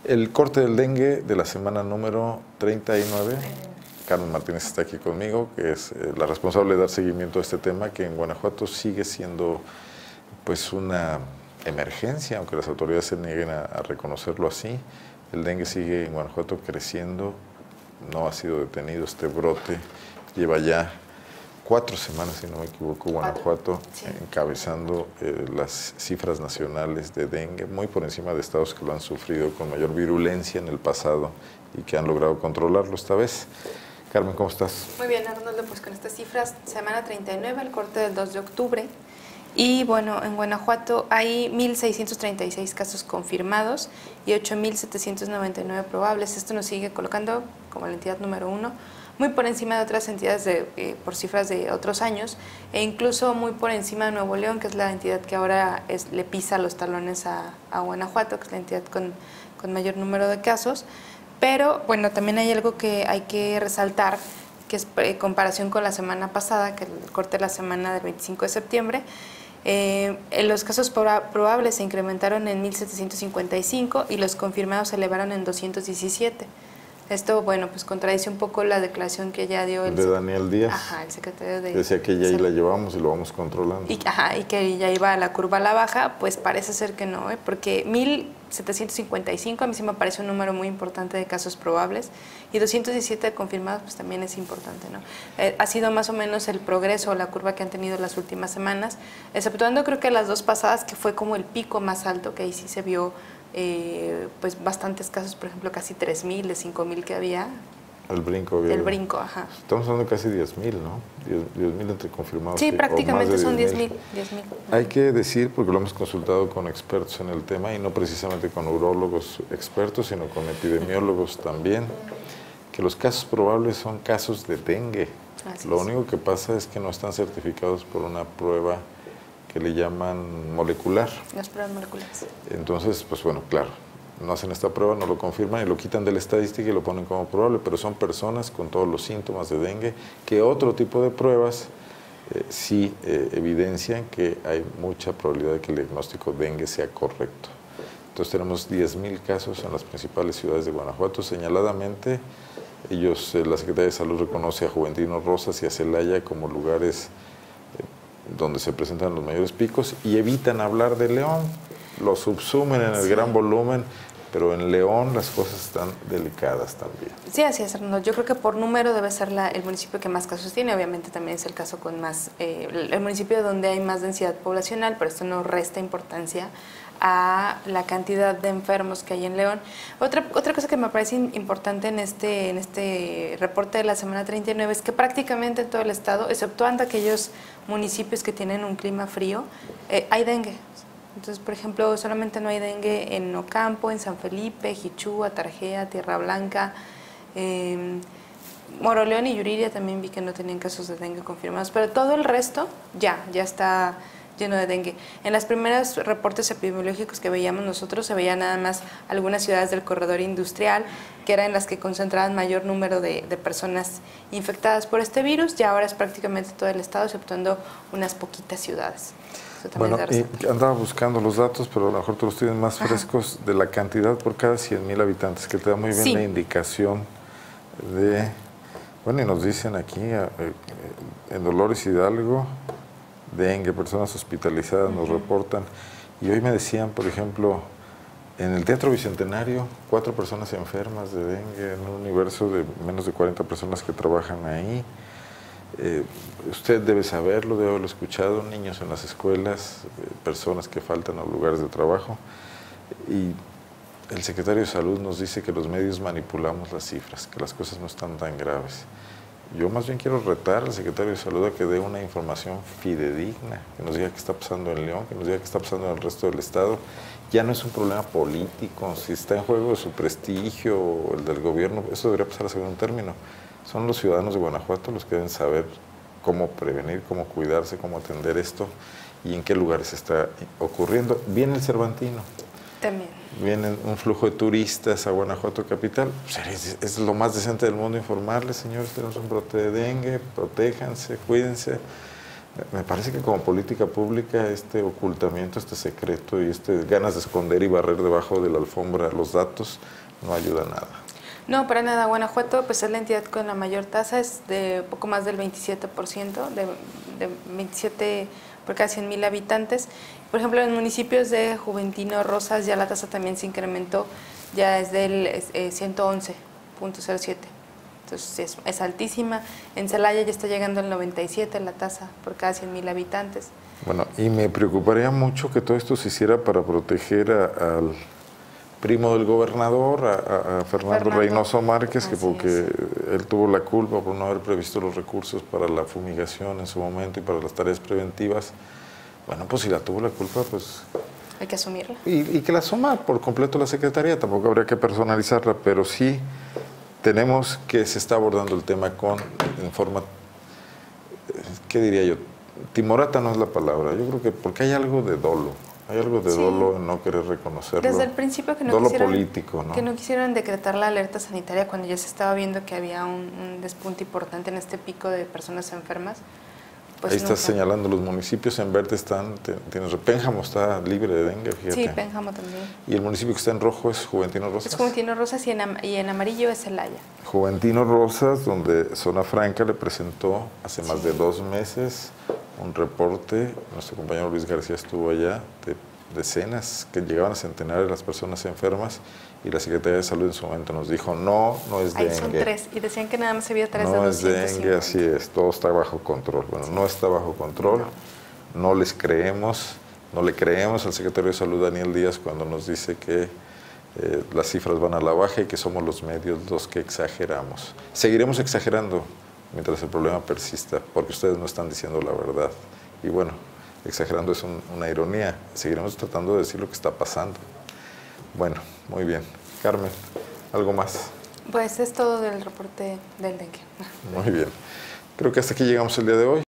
El corte del dengue de la semana número 39. Carmen Martínez está aquí conmigo, que es la responsable de dar seguimiento a este tema, que en Guanajuato sigue siendo pues una emergencia, aunque las autoridades se nieguen a reconocerlo así. El dengue sigue en Guanajuato creciendo, no ha sido detenido este brote, lleva ya 4 semanas, si no me equivoco, Guanajuato encabezando las cifras nacionales de dengue, muy por encima de estados que lo han sufrido con mayor virulencia en el pasado y que han logrado controlarlo esta vez. Carmen, ¿cómo estás? Muy bien, Arnoldo, pues con estas cifras, semana 39, el corte del 2 de octubre. Y bueno, en Guanajuato hay 1.636 casos confirmados y 8.799 probables. Esto nos sigue colocando como la entidad número 1, muy por encima de otras entidades por cifras de otros años, e incluso muy por encima de Nuevo León, que es la entidad que ahora le pisa los talones a Guanajuato, que es la entidad con mayor número de casos. Pero bueno, también hay algo que hay que resaltar, que es en comparación con la semana pasada, que el corte de la semana del 25 de septiembre, los casos probables se incrementaron en 1.755 y los confirmados se elevaron en 217. Esto, bueno, pues contradice un poco la declaración que ya dio de Daniel Díaz. Ajá, el secretario de... Decía que ya ahí la llevamos y lo vamos controlando. Y que ya iba a la curva a la baja, pues parece ser que no, porque 1.755 a mí sí me parece un número muy importante de casos probables, y 217 confirmados pues también es importante, ¿no? Ha sido más o menos el progreso o la curva que han tenido las últimas semanas, exceptuando creo que las 2 pasadas, que fue como el pico más alto, que ahí sí se vio pues bastantes casos, por ejemplo casi 3.000 de 5.000 que había. El brinco. El brinco, ajá. Estamos hablando de casi 10.000, ¿no? 10.000 entre confirmados. Sí, prácticamente son 10.000. Hay que decir, porque lo hemos consultado con expertos en el tema, y no precisamente con urólogos expertos, sino con epidemiólogos también, que los casos probables son casos de dengue. Lo único que pasa es que no están certificados por una prueba que le llaman molecular. Las pruebas moleculares. Entonces, pues bueno, claro, no hacen esta prueba, no lo confirman y lo quitan de la estadística y lo ponen como probable, pero son personas con todos los síntomas de dengue, que otro tipo de pruebas sí evidencian que hay mucha probabilidad de que el diagnóstico de dengue sea correcto. Entonces tenemos 10.000 casos en las principales ciudades de Guanajuato. Señaladamente, la Secretaría de Salud reconoce a Juventino Rosas y a Celaya como lugares donde se presentan los mayores picos, y evitan hablar de León, lo subsumen en el gran volumen, pero en León las cosas están delicadas también. Sí, así es, Arnoldo. Yo creo que por número debe ser el municipio que más casos tiene. Obviamente también es el caso con más, el municipio donde hay más densidad poblacional, pero esto no resta importancia a la cantidad de enfermos que hay en León. Otra cosa que me parece importante en este reporte de la semana 39 es que prácticamente en todo el estado, exceptuando aquellos municipios que tienen un clima frío, hay dengue. Entonces, por ejemplo, solamente no hay dengue en Ocampo, en San Felipe, Jichúa, Tarjea, Tierra Blanca, Moroleón y Yuriria también vi que no tenían casos de dengue confirmados, pero todo el resto ya está lleno de dengue. En los primeros reportes epidemiológicos que veíamos nosotros se veía nada más algunas ciudades del corredor industrial, que eran las que concentraban mayor número de personas infectadas por este virus, y ahora es prácticamente todo el estado, exceptuando unas poquitas ciudades. Bueno, y andaba buscando los datos, pero a lo mejor tú los tienes más frescos, de la cantidad por cada 100.000 habitantes, que te da muy bien la indicación de... Bueno, y nos dicen aquí, en Dolores Hidalgo, dengue, personas hospitalizadas nos reportan, y hoy me decían, por ejemplo, en el Teatro Bicentenario, 4 personas enfermas de dengue, en un universo de menos de 40 personas que trabajan ahí. Usted debe saberlo, debe haberlo escuchado, niños en las escuelas, personas que faltan a los lugares de trabajo, y el secretario de Salud nos dice que los medios manipulamos las cifras, que las cosas no están tan graves. Yo más bien quiero retar al secretario de Salud a que dé una información fidedigna, que nos diga qué está pasando en León, que nos diga qué está pasando en el resto del estado. Ya no es un problema político, si está en juego su prestigio o el del gobierno, eso debería pasar a segundo término. Son los ciudadanos de Guanajuato los que deben saber cómo prevenir, cómo cuidarse, cómo atender esto y en qué lugares está ocurriendo. Viene el Cervantino. También. Viene un flujo de turistas a Guanajuato capital. Pues es lo más decente del mundo informarles, señores, tenemos un brote de dengue, protéjanse, cuídense. Me parece que como política pública este ocultamiento, este secreto y ganas de esconder y barrer debajo de la alfombra los datos no ayuda a nada. No, para nada. Guanajuato pues es la entidad con la mayor tasa, es de poco más del 27%, de 27 por cada 100,000 habitantes. Por ejemplo, en municipios de Juventino Rosas ya la tasa también se incrementó, ya es del 111.07. Entonces es altísima. En Celaya ya está llegando al 97 la tasa por cada 100,000 habitantes. Bueno, y me preocuparía mucho que todo esto se hiciera para proteger al primo del gobernador, a Fernando Reynoso Márquez, que porque él tuvo la culpa por no haber previsto los recursos para la fumigación en su momento y para las tareas preventivas. Bueno, pues si la tuvo la culpa, pues hay que asumirla. Y que la asuma por completo la Secretaría, tampoco habría que personalizarla, pero sí tenemos que se está abordando el tema en forma, ¿qué diría yo? Timorata no es la palabra, yo creo que porque hay algo de dolo. Hay algo de dolo en no querer reconocerlo. Desde el principio que no dolo quisieron, político, ¿no? Que no quisieron decretar la alerta sanitaria cuando ya se estaba viendo que había un despunte importante en este pico de personas enfermas. Pues ahí estás señalando los municipios en verde Pénjamo está libre de dengue, fíjate. Sí, Pénjamo también. Y el municipio que está en rojo es Juventino Rosas. Es Juventino Rosas y en amarillo es Celaya. Juventino Rosas, donde Zona Franca le presentó hace más de 2 meses un reporte, nuestro compañero Luis García estuvo allá, de decenas, que llegaban a centenares de las personas enfermas, y la Secretaría de Salud en su momento nos dijo, no es dengue. Ahí son 3, y decían que nada más había 3 de 250. No es dengue, así es, todo está bajo control. Bueno, no está bajo control, no les creemos, no le creemos al Secretario de Salud Daniel Díaz cuando nos dice que las cifras van a la baja y que somos los medios los que exageramos. Seguiremos exagerando mientras el problema persista, porque ustedes no están diciendo la verdad. Y bueno, exagerando es una ironía. Seguiremos tratando de decir lo que está pasando. Bueno, muy bien. Carmen, ¿algo más? Pues es todo del reporte del dengue. Muy bien. Creo que hasta aquí llegamos el día de hoy.